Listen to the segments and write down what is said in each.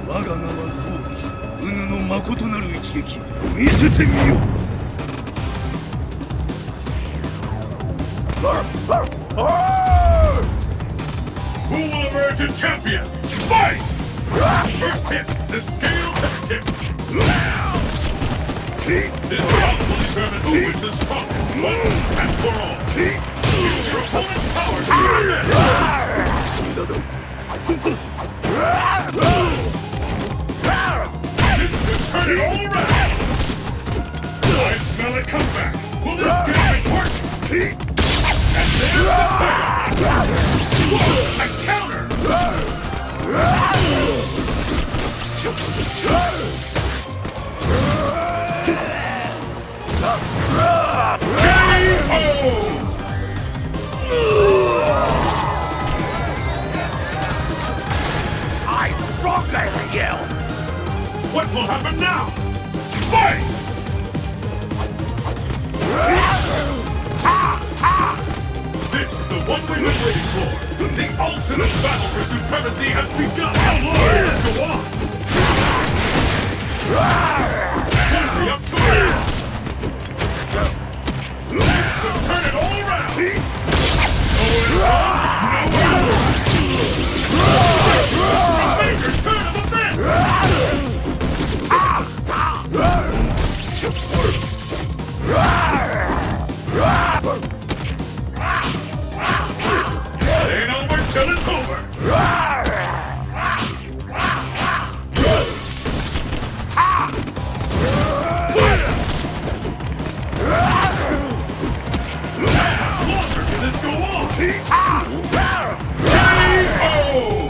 我が名は後期。うぬの誠なる一撃、見せてみよ。 Who will emerge a champion? Fight! First hit, the scales have tipped. This bout will determine who is the strongest, once and for all. Use your opponent's power to your event. This could turn it all around. I smell a comeback. Will this game work? And there's the fire. Whoa, a counter! I'm stronger than you! What will happen now? Fight! This is the one we've been waiting for! The ultimate battle for supremacy has begun! How long will go on? Simply up to it! Let's turn it all around! Nowhere wrong, nowhere wrong! A major turn of events! It ain't over till it's over! How longer can this go on? K.O.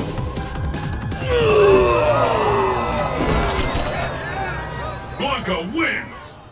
Blanca wins!